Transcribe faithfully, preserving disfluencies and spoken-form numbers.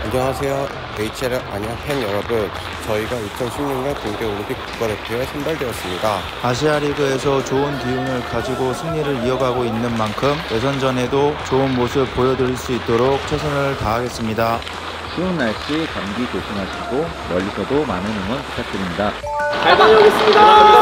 안녕하세요. 에이치엘 안양 팬 여러분. 저희가 이천십육 년 동계올림픽 국가대표에 선발되었습니다. 아시아리그에서 좋은 기운을 가지고 승리를 이어가고 있는 만큼 예선전에도 좋은 모습 보여드릴 수 있도록 최선을 다하겠습니다. 추운 날씨 감기 조심하시고 멀리서도 많은 응원 부탁드립니다. 잘 다녀오겠습니다.